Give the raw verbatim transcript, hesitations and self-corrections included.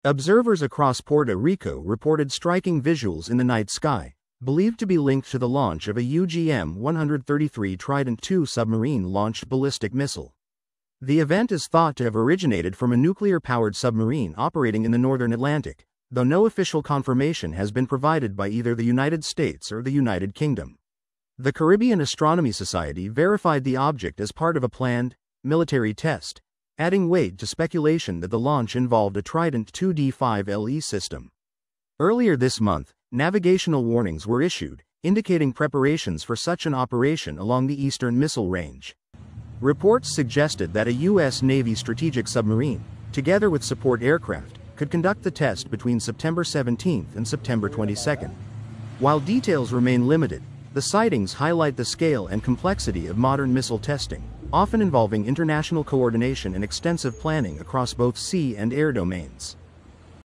Observers across Puerto Rico reported striking visuals in the night sky, believed to be linked to the launch of a U G M one thirty-three Trident two submarine-launched ballistic missile. The event is thought to have originated from a nuclear-powered submarine operating in the northern Atlantic, though no official confirmation has been provided by either the United States or the United Kingdom. The Caribbean Astronomy Society verified the object as part of a planned, military test, adding weight to speculation that the launch involved a Trident two D five L E system. Earlier this month, navigational warnings were issued, indicating preparations for such an operation along the eastern missile range. Reports suggested that a U S Navy strategic submarine, together with support aircraft, could conduct the test between September seventeenth and September twenty-second. While details remain limited, the sightings highlight the scale and complexity of modern missile testing, often involving international coordination and extensive planning across both sea and air domains.